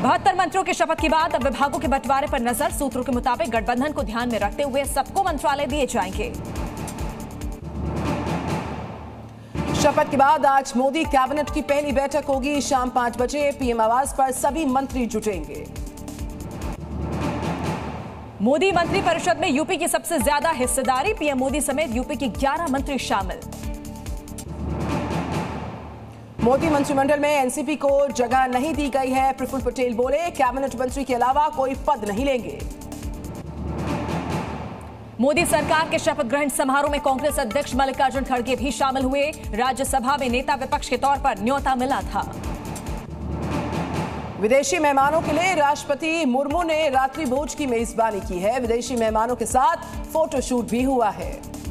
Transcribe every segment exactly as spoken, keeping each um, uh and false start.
बहत्तर मंत्रियों की शपथ के बाद अब विभागों के बंटवारे पर नजर। सूत्रों के मुताबिक गठबंधन को ध्यान में रखते हुए सबको मंत्रालय दिए जाएंगे। शपथ के बाद आज मोदी कैबिनेट की पहली बैठक होगी। शाम पांच बजे पीएम आवास पर सभी मंत्री जुटेंगे। मोदी मंत्री परिषद में यूपी की सबसे ज्यादा हिस्सेदारी। पीएम मोदी समेत यूपी के ग्यारह मंत्री शामिल। मोदी मंत्रिमंडल में एनसीपी को जगह नहीं दी गई है। प्रफुल्ल पटेल बोले, कैबिनेट मंत्री के अलावा कोई पद नहीं लेंगे। मोदी सरकार के शपथ ग्रहण समारोह में कांग्रेस अध्यक्ष मल्लिकार्जुन खड़गे भी शामिल हुए। राज्यसभा में नेता विपक्ष के तौर पर न्योता मिला था। विदेशी मेहमानों के लिए राष्ट्रपति मुर्मू ने रात्रि भोज की मेजबानी की है। विदेशी मेहमानों के साथ फोटोशूट भी हुआ है।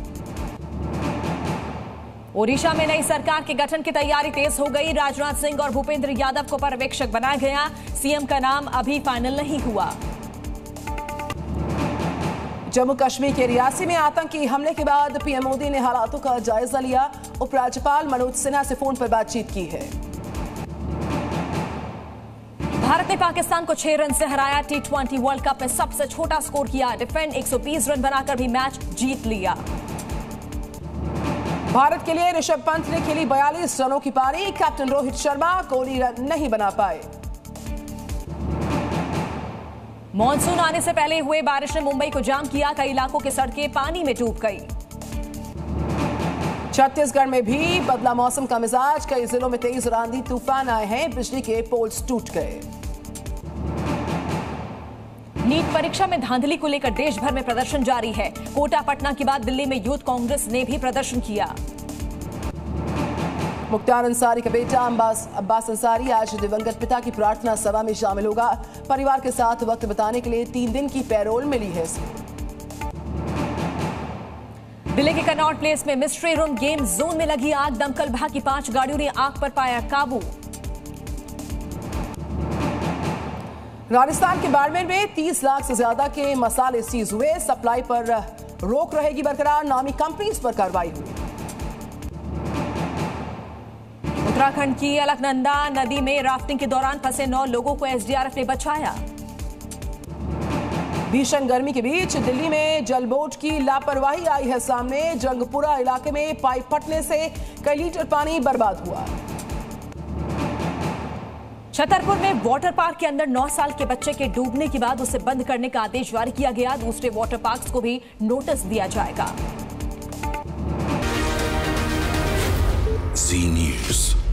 ओडिशा में नई सरकार के गठन की तैयारी तेज हो गई। राजनाथ सिंह और भूपेंद्र यादव को पर्यवेक्षक बनाया गया। सीएम का नाम अभी फाइनल नहीं हुआ। जम्मू कश्मीर के रियासी में आतंकी हमले के बाद पीएम मोदी ने हालातों का जायजा लिया। उपराज्यपाल मनोज सिन्हा से फोन पर बातचीत की है। भारत ने पाकिस्तान को छह रन से हराया। टी ट्वेंटी वर्ल्ड कप में सबसे छोटा स्कोर किया। डिफेंड एक सौ बीस रन बनाकर भी मैच जीत लिया। भारत के लिए ऋषभ पंत ने खेली बयालीस रनों की पारी। कैप्टन रोहित शर्मा कोहली रन नहीं बना पाए। मॉनसून आने से पहले हुए बारिश ने मुंबई को जाम किया। कई इलाकों की सड़कें पानी में डूब गई। छत्तीसगढ़ में भी बदला मौसम का मिजाज। कई जिलों में तेज आंधी तूफान आए हैं। बिजली के पोल्स टूट गए। नीट परीक्षा में धांधली को लेकर देश भर में प्रदर्शन जारी है। कोटा पटना के बाद दिल्ली में यूथ कांग्रेस ने भी प्रदर्शन किया। मुख्तार अंसारी का बेटा अब्बास अब्बास अंसारी आज दिवंगत पिता की प्रार्थना सभा में शामिल होगा। परिवार के साथ वक्त बिताने के लिए तीन दिन की पैरोल मिली है। दिल्ली के कनॉट प्लेस में मिस्ट्री रूम गेम जोन में लगी आग। दमकल विभाग की पांच गाड़ियों ने आग पर पाया काबू। राजस्थान के बाड़मेर में तीस लाख से ज्यादा के मसाले सीज हुए। सप्लाई पर रोक रहेगी बरकरार। नामी कंपनीज पर कार्रवाई हुई। उत्तराखंड की अलकनंदा नदी में राफ्टिंग के दौरान फंसे नौ लोगों को एसडीआरएफ ने बचाया। भीषण गर्मी के बीच दिल्ली में जलबोट की लापरवाही आई है सामने। जंगपुरा इलाके में पाइप फटने से कई लीटर पानी बर्बाद हुआ। छतरपुर में वाटर पार्क के अंदर नौ साल के बच्चे के डूबने के बाद उसे बंद करने का आदेश जारी किया गया। दूसरे वाटर पार्क्स को भी नोटिस दिया जाएगा। Zee news.